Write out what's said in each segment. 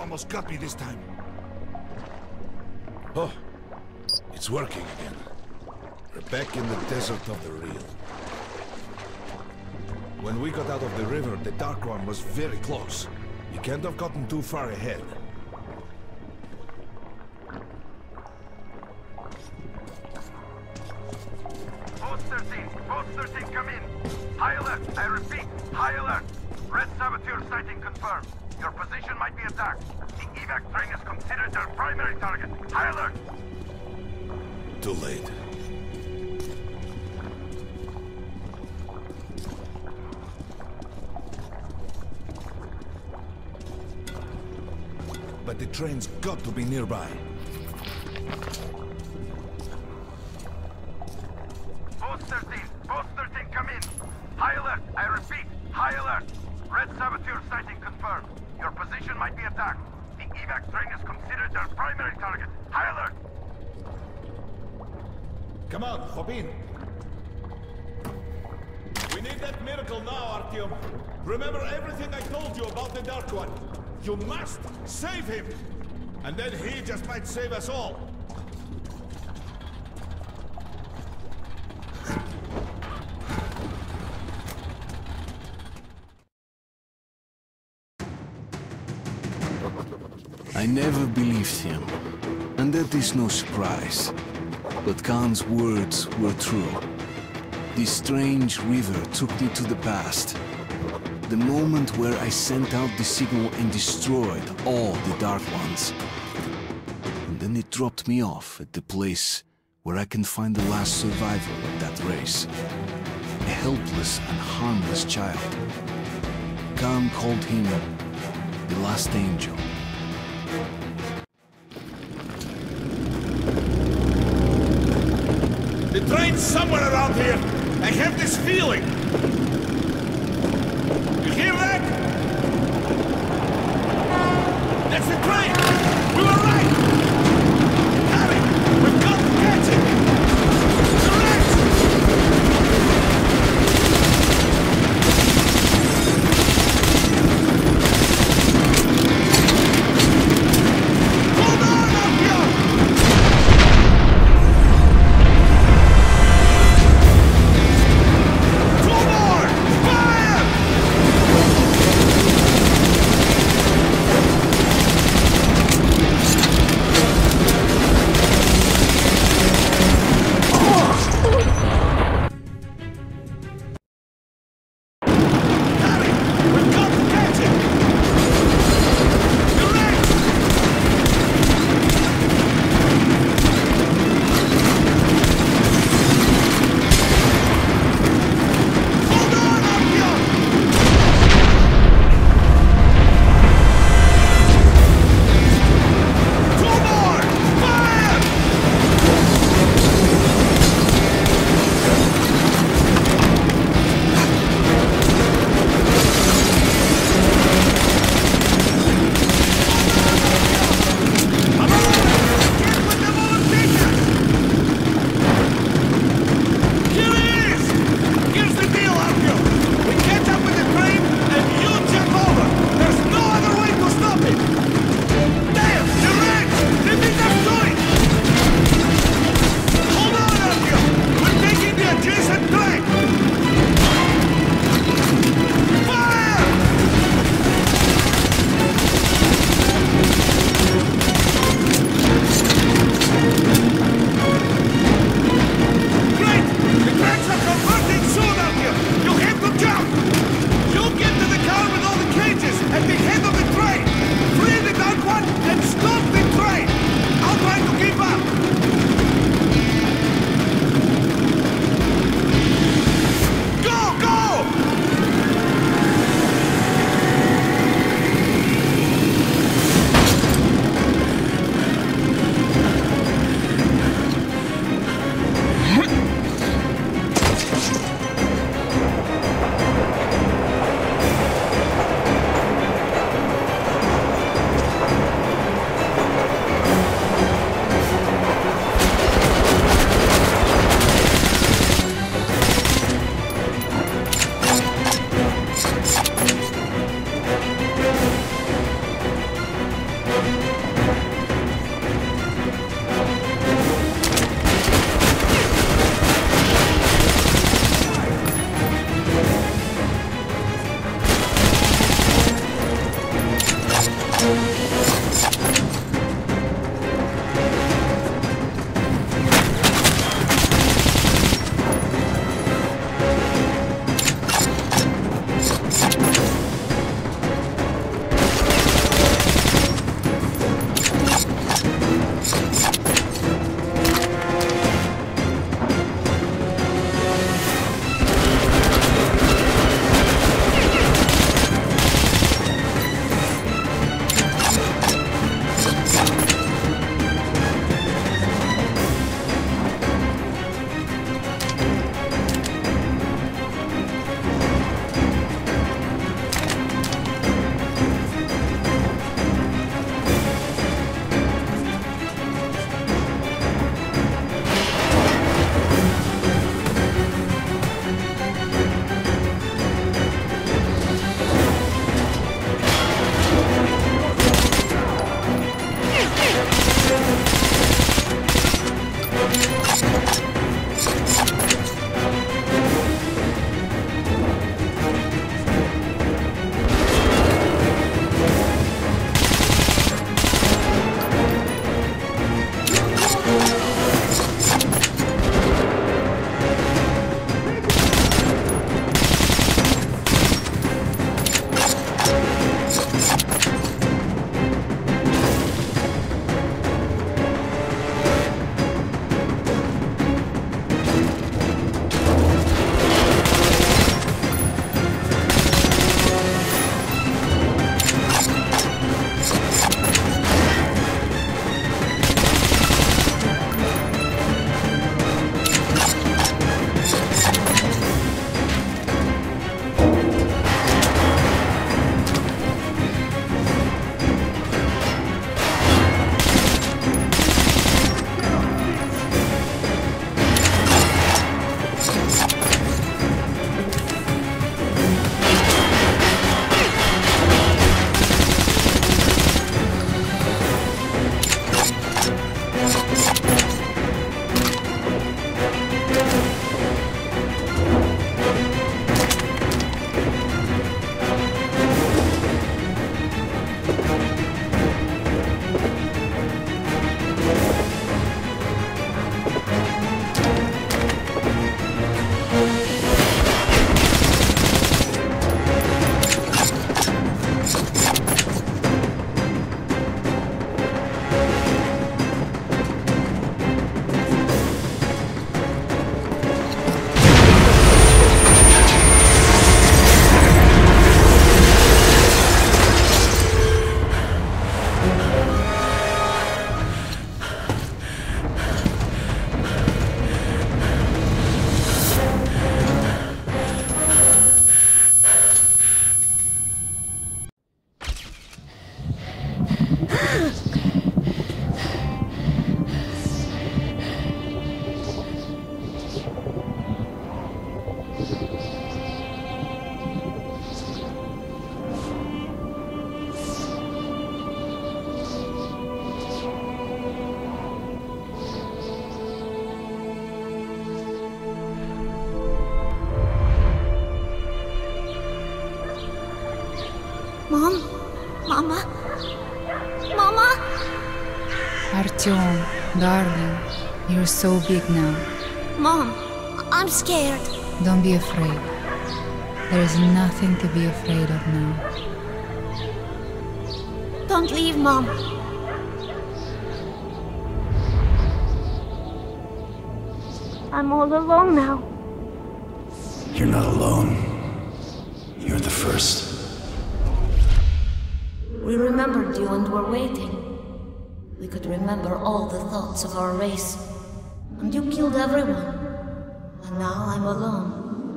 almost got me this time. Oh, it's working again. We're back in the desert of the real. When we got out of the river, the Dark One was very close. You can't have gotten too far ahead. Post 13, come in. High alert, I repeat, high alert. Red Saboteur sighting confirmed. Your position might be attacked. The evac train is considered their primary target. High alert. Too late. But the train's got to be nearby. Post 13, come in. High alert, I repeat, high alert. Red Saboteur sighting confirmed. Your position might be attacked. The evac train is considered their primary target. High alert. Come on, hop in. We need that miracle now, Artyom. Remember everything I told you about the Dark One. You must save him. And then he just might save us all. I never believed him, and that is no surprise. But Khan's words were true. This strange river took me to the past. The moment where I sent out the signal and destroyed all the Dark Ones. And then it dropped me off at the place where I can find the last survivor of that race. A helpless and harmless child. Khan called him the Last Angel. The train's somewhere around here. I have this feeling. You hear that? That's the train! We were right! Harry, we've got to catch it! Direct! Hold on, Artyom! Artyom, darling, you're so big now. Mom, I'm scared. Don't be afraid. There is nothing to be afraid of now. Don't leave, Mom. I'm all alone now. You're not alone. You're the first. We remembered you and were waiting. We could remember all the thoughts of our race. And you killed everyone. And now I'm alone.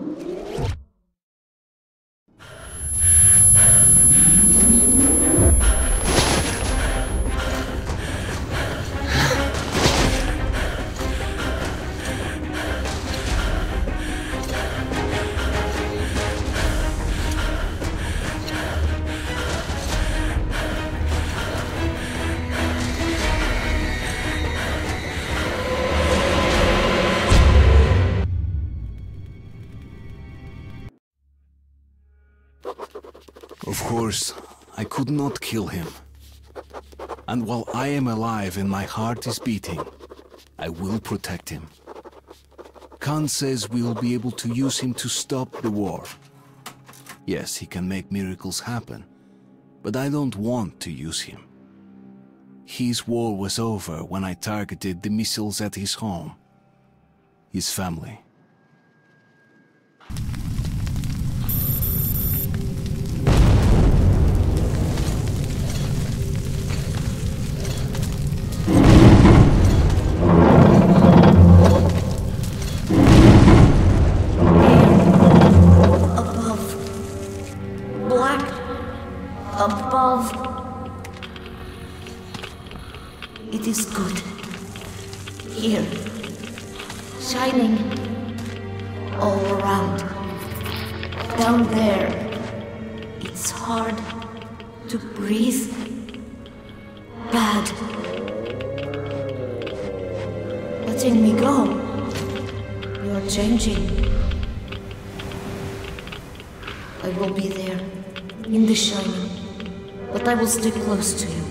Of course, I could not kill him. And while I am alive and my heart is beating, I will protect him. Khan says we will be able to use him to stop the war. Yes, he can make miracles happen, but I don't want to use him. His war was over when I targeted the missiles at his home, his family. Above. It is good. Here. Shining. All around. Down there. It's hard to breathe. Bad. Letting me go. You're changing. I will be there. In the shining. But I will stay close to you.